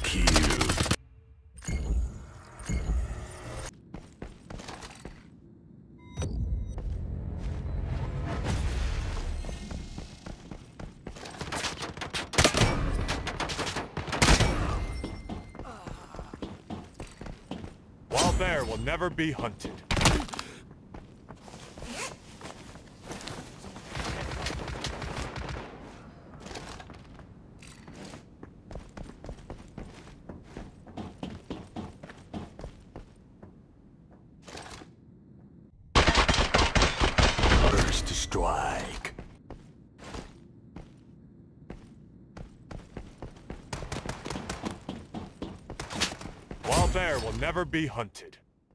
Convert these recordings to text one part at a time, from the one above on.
kill. Wild bear will never be hunted. First strike. Wild bear will never be hunted.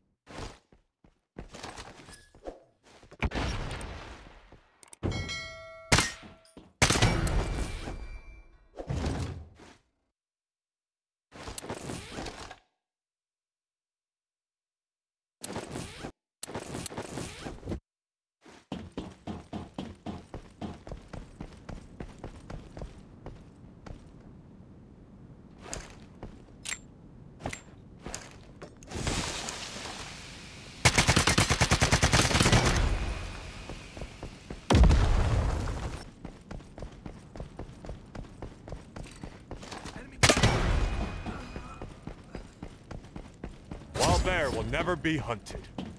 Wild bear will never be hunted.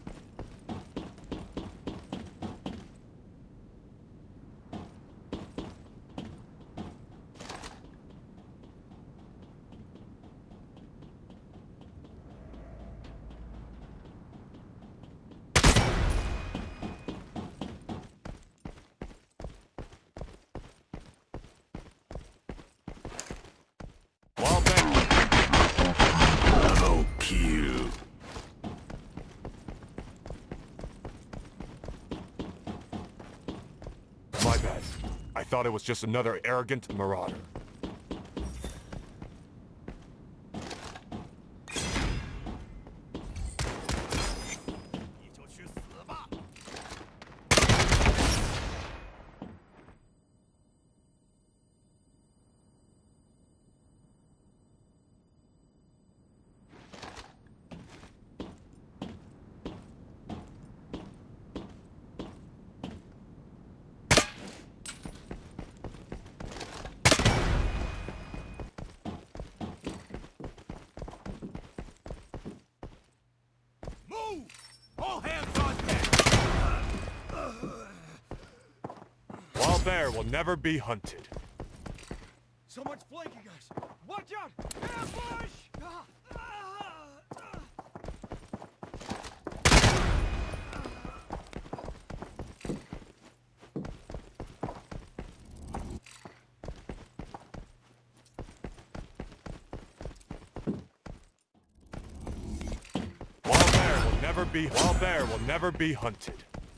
Wild bear. Double kill. My bad. I thought it was just another arrogant marauder. All hands on deck! Wild bear will never be hunted. Someone's flanking us! Watch out! Ambush! Wild bear will never be hunted.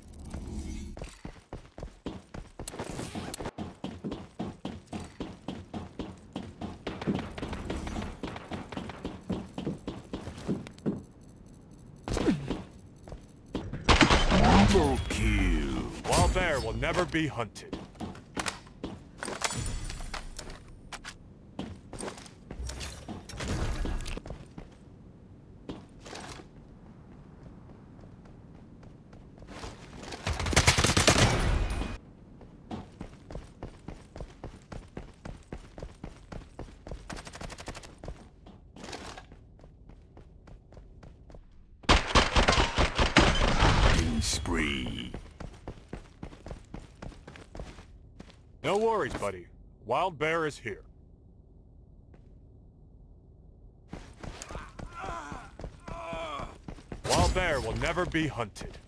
Double kill. Wild bear will never be hunted. Spree. No worries, buddy. Wild bear is here. Wild bear will never be hunted.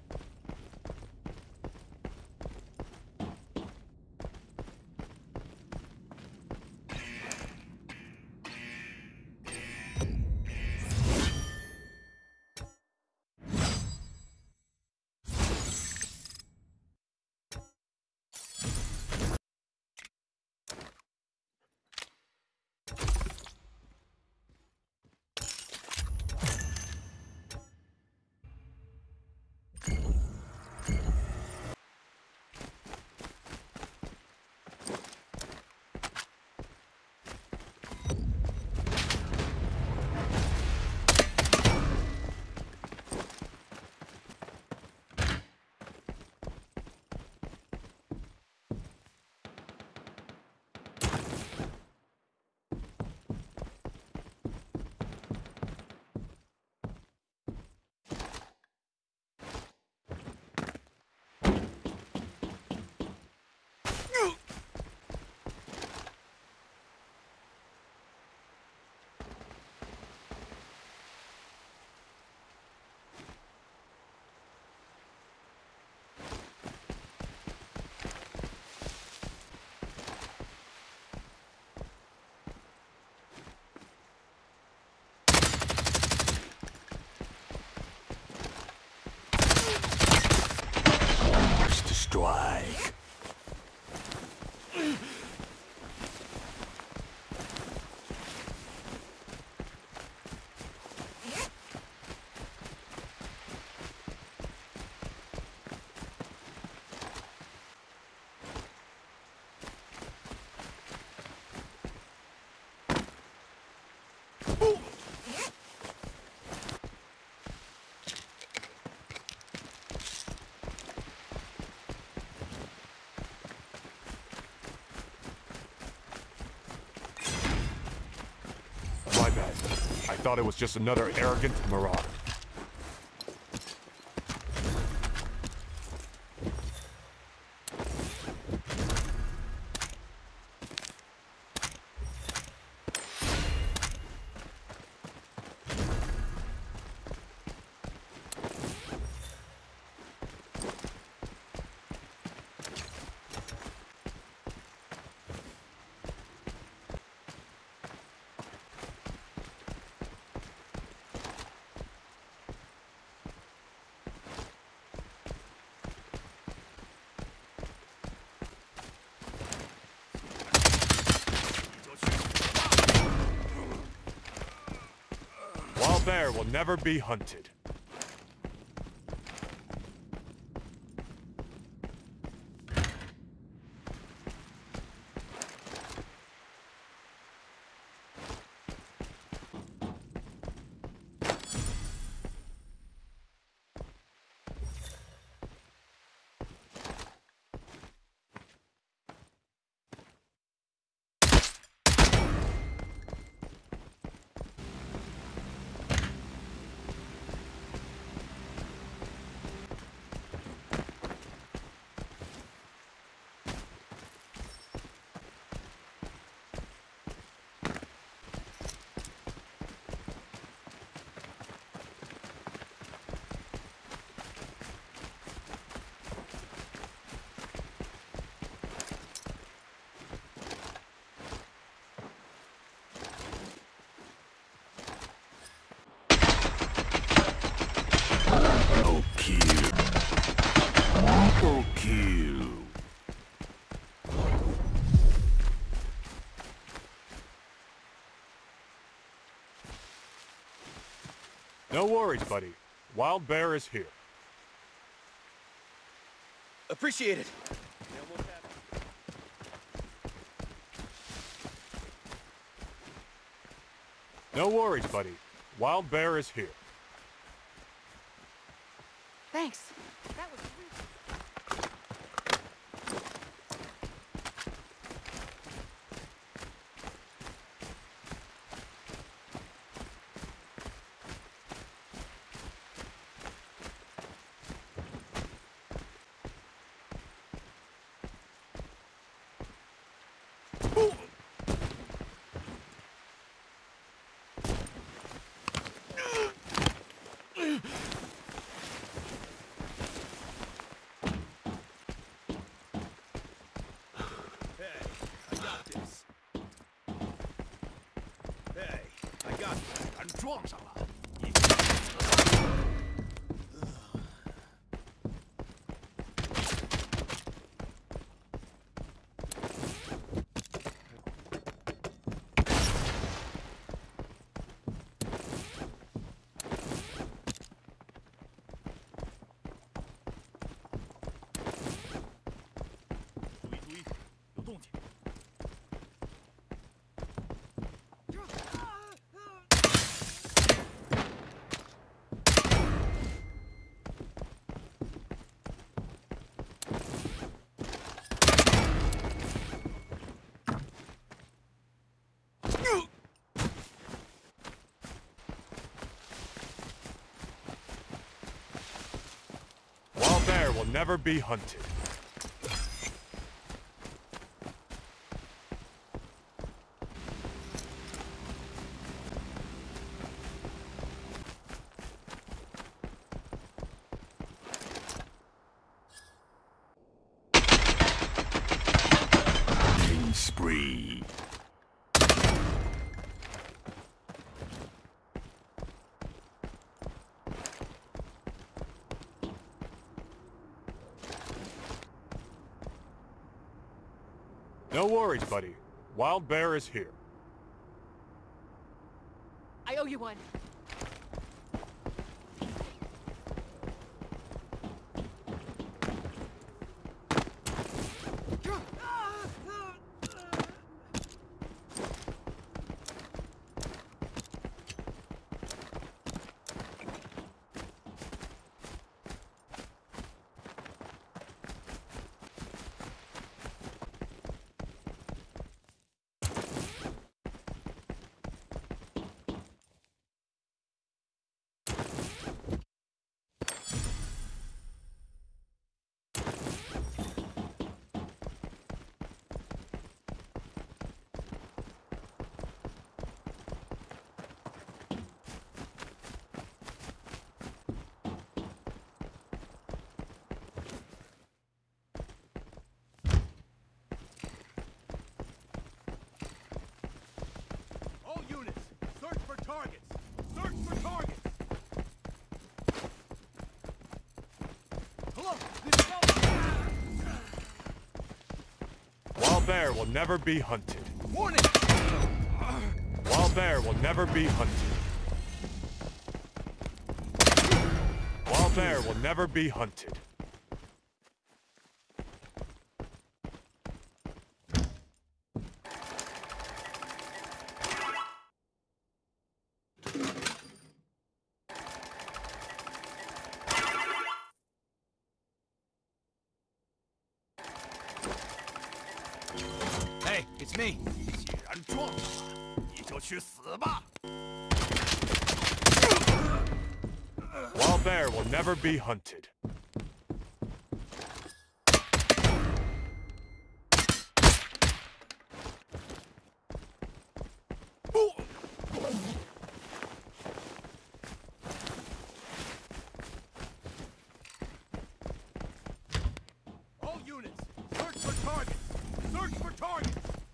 I thought it was just another arrogant marauder. Wild bear will never be hunted. Double kill. Triple kill. No worries, buddy. Wild bear is here. Appreciate it. No worries, buddy. Wild bear is here. Thanks. That was really... Wild bear will never be hunted. Killing spree. No worries, buddy. Wild bear is here. I owe you one. Search for targets! Search for targets! Hello! This is Wild bear will never be hunted. Warning! Wild bear will never be hunted. Wild bear will never be hunted. Hey, it's me. 既然撞了，你就去死吧！ Wild bear will never be hunted. All units, search for targets! Search for targets!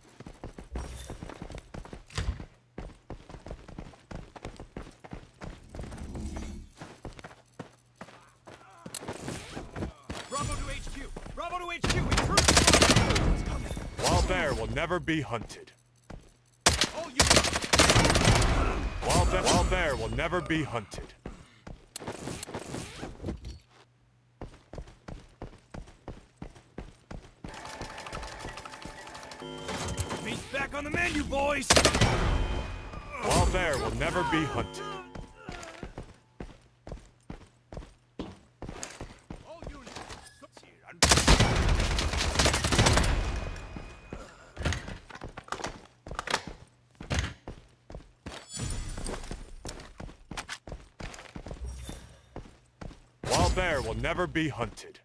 Bravo to HQ! Bravo to HQ! It's coming! Wild bear will never be hunted. All units! Wild bear will never be hunted. Meat's back on the menu, boys! Wild bear will never be hunted. All units! 既然 Wild bear will never be hunted.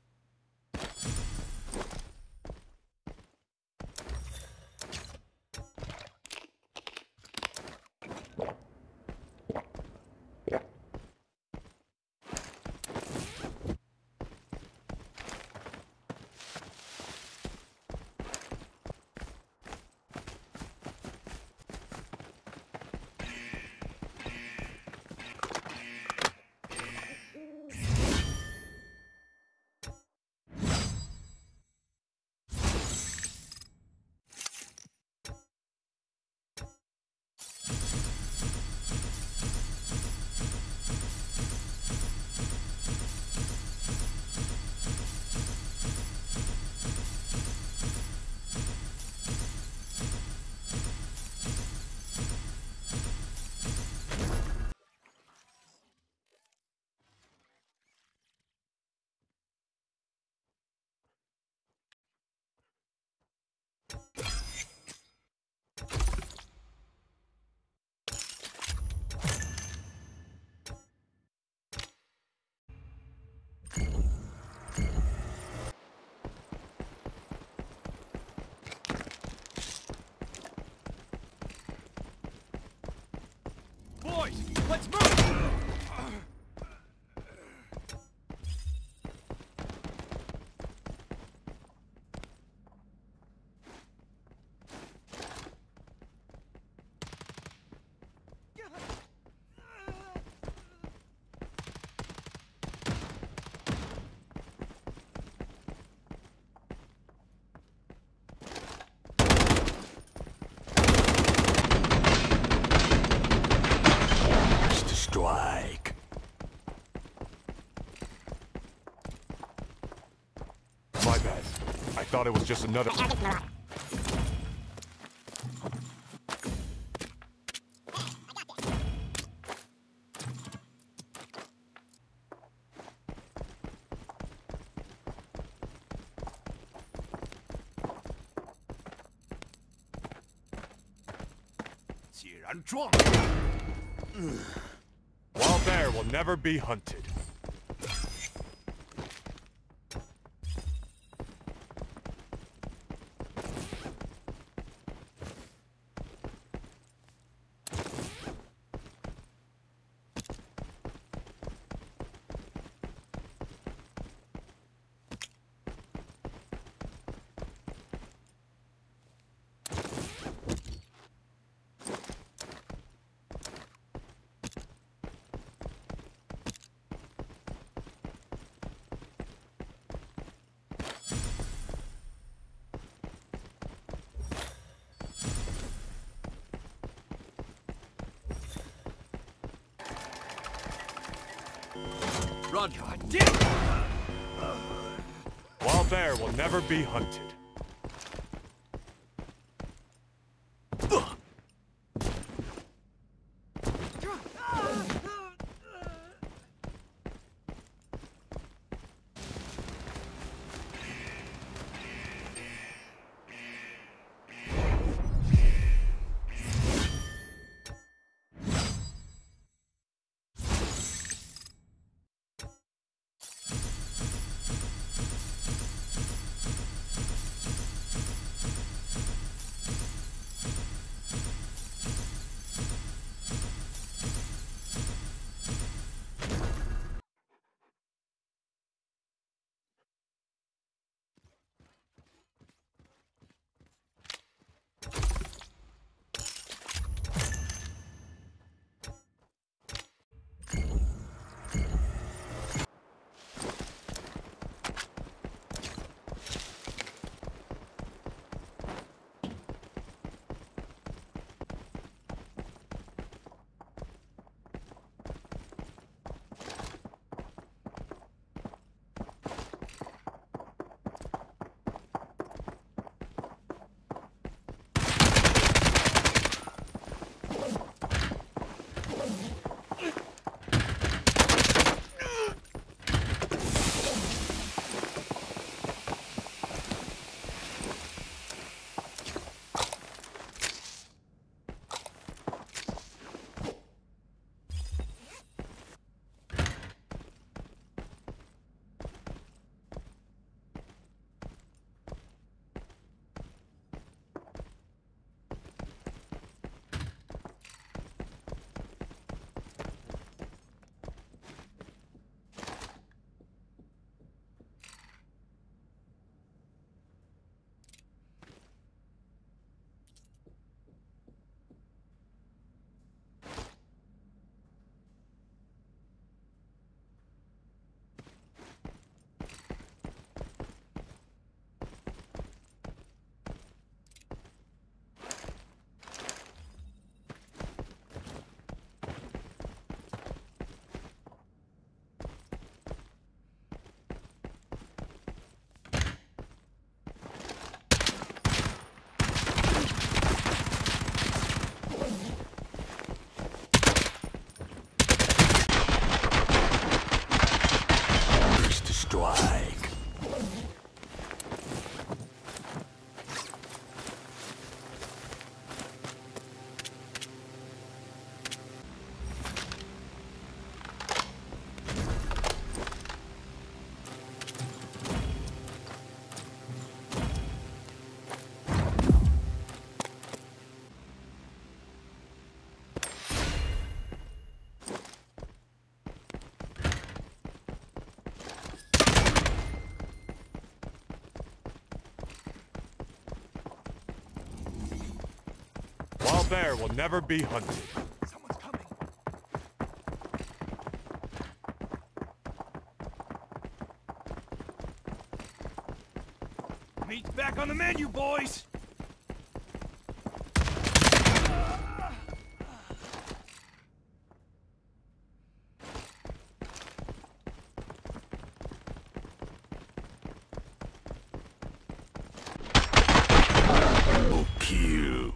Boys, let's move! Strike. My bad. I thought it was just another... Wild bear will never be hunted. run. God damn it! Wild bear will never be hunted. Bear will never be hunted. Someone's coming. Meat's back on the menu, boys! Kill.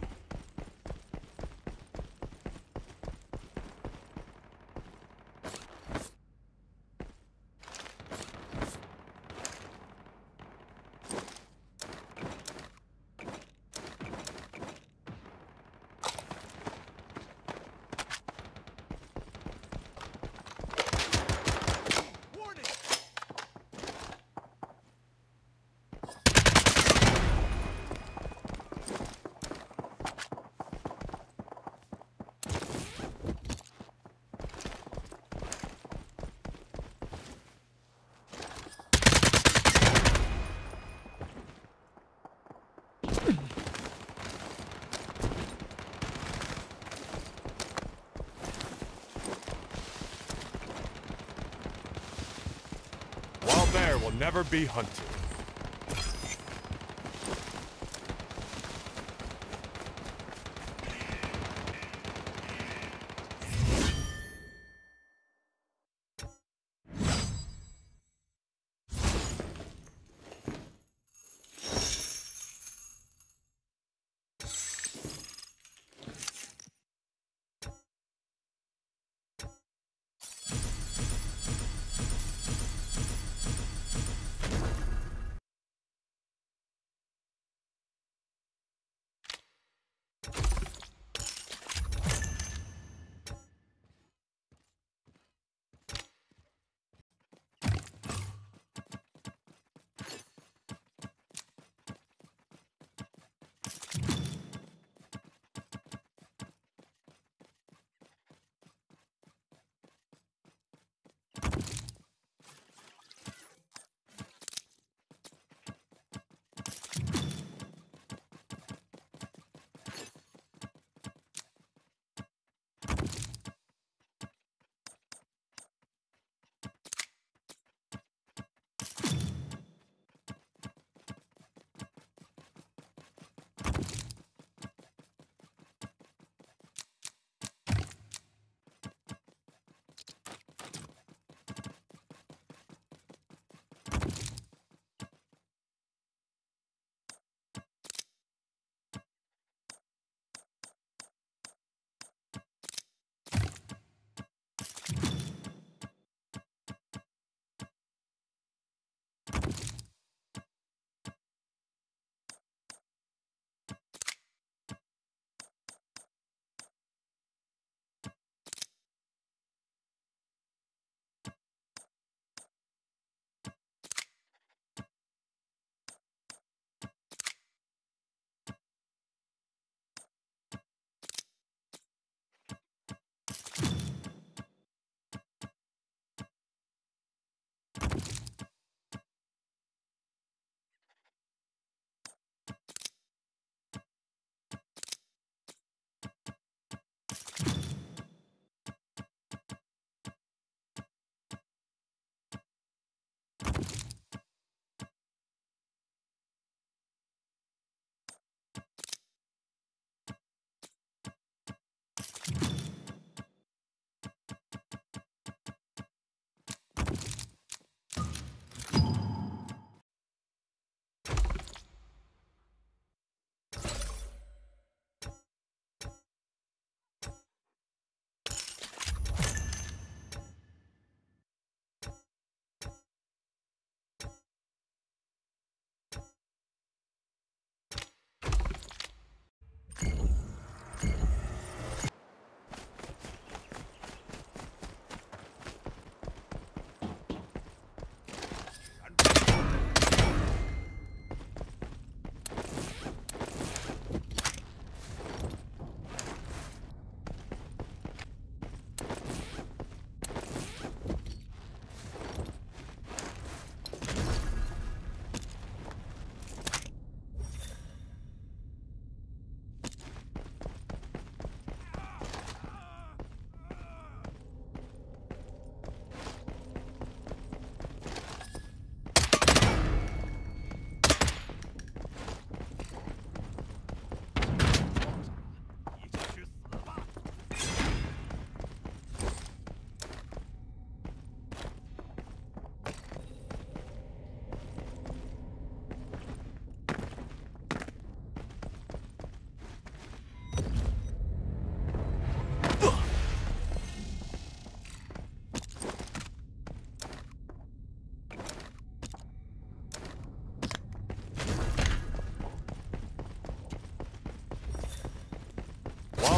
Bear will never be hunted.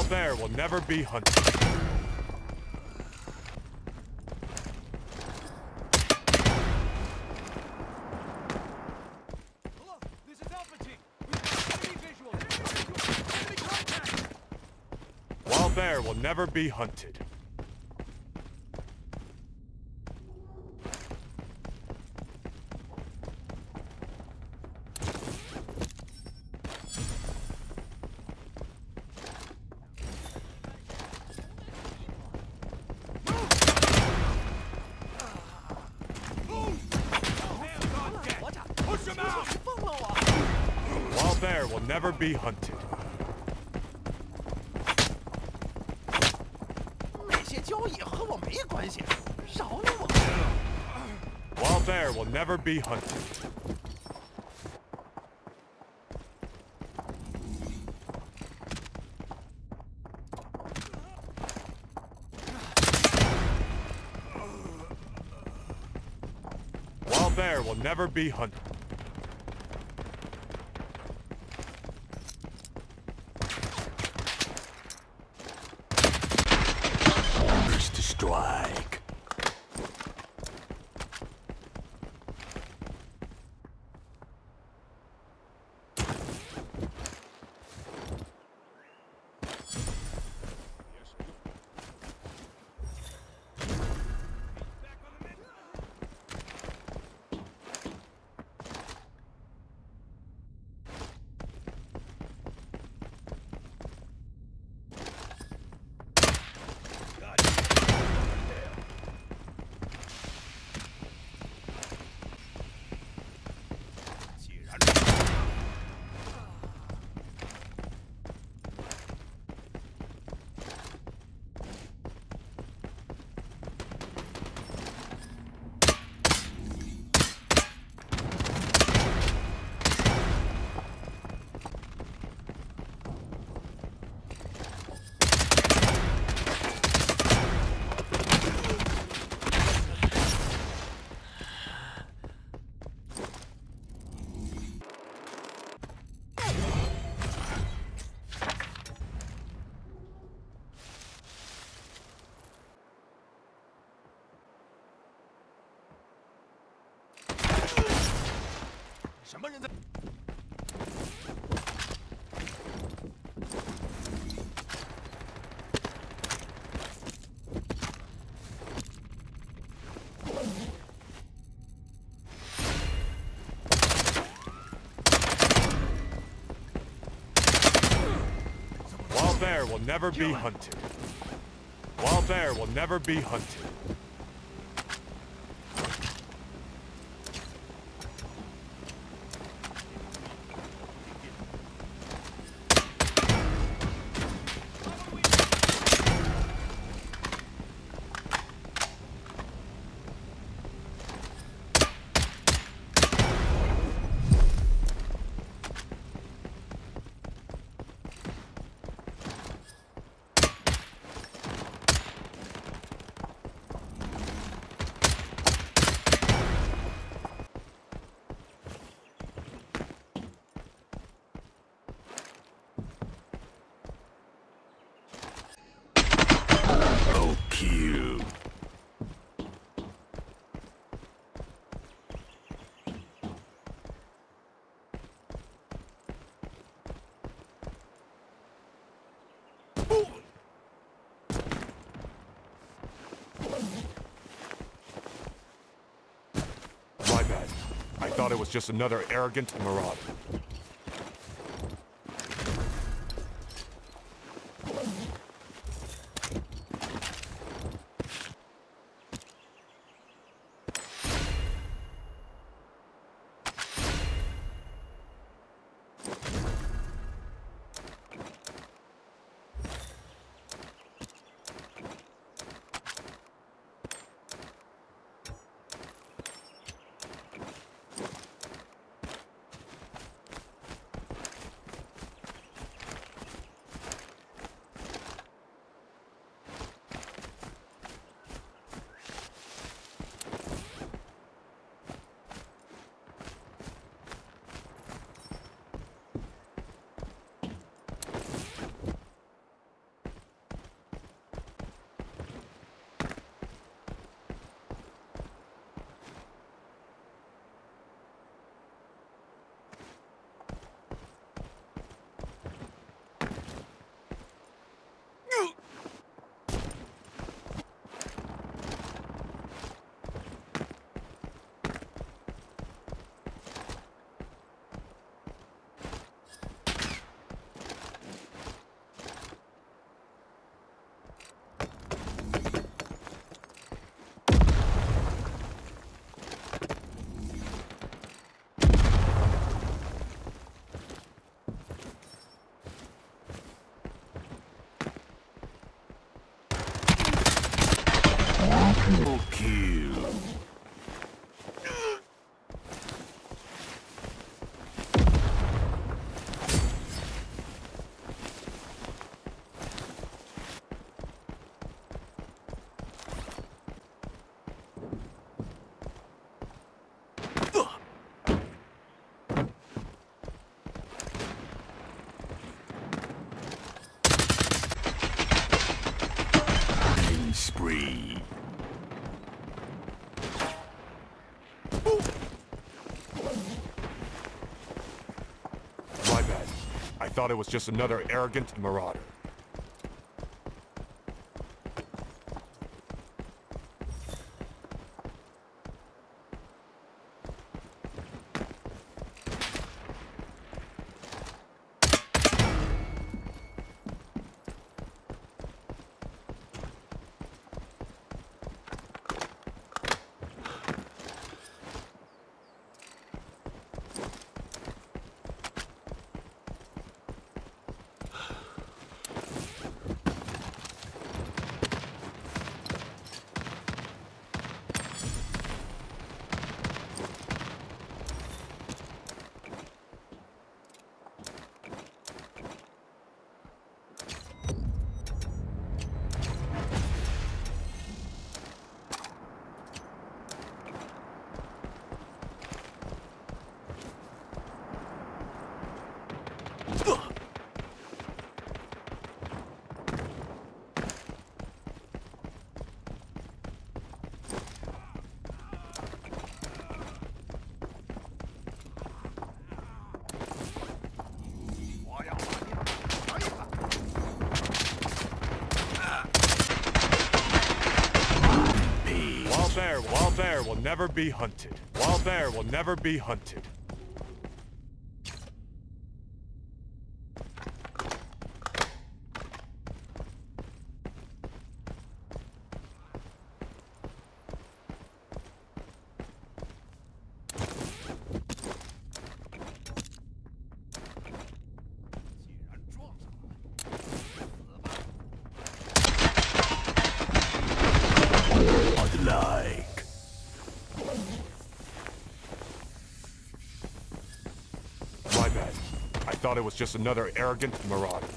Wild bear will never be hunted. Hello, this is Alpha Team. We've got enemy visual. Enemy contact. Wild bear will never be hunted. Push him out! Wild bear will never be hunted. 那些交易和我没关系，饶了我！ Wild bear will never be hunted. Wild bear will never be hunted. First strike. Wild bear will never be hunted. Wild bear will never be hunted. Oh, kill. My bad. I thought it was just another arrogant marauder. thought it was just another arrogant marauder. Wild bear will never be hunted. Wild bear will never be hunted. Like. My bad. I thought it was just another arrogant marauder.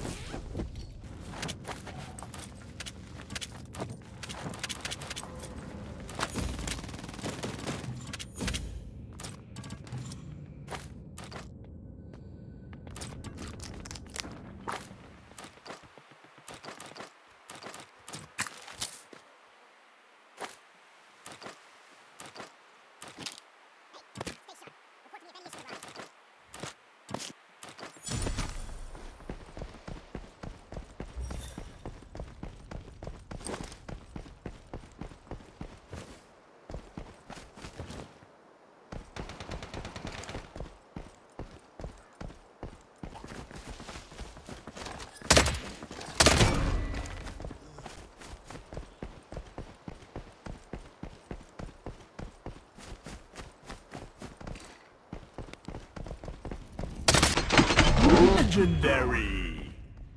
Legendary.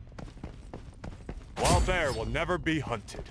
Wild bear will never be hunted.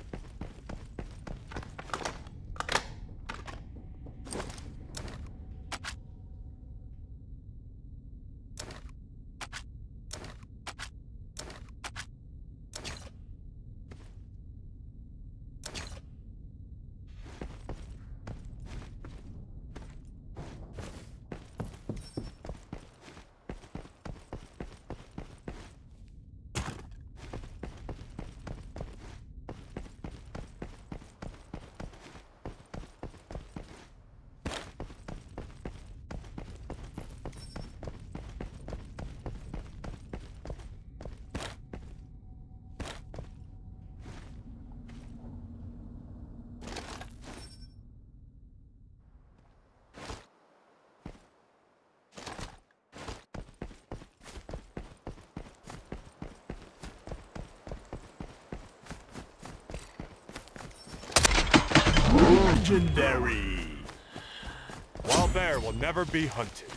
Legendary. Wild bear will never be hunted.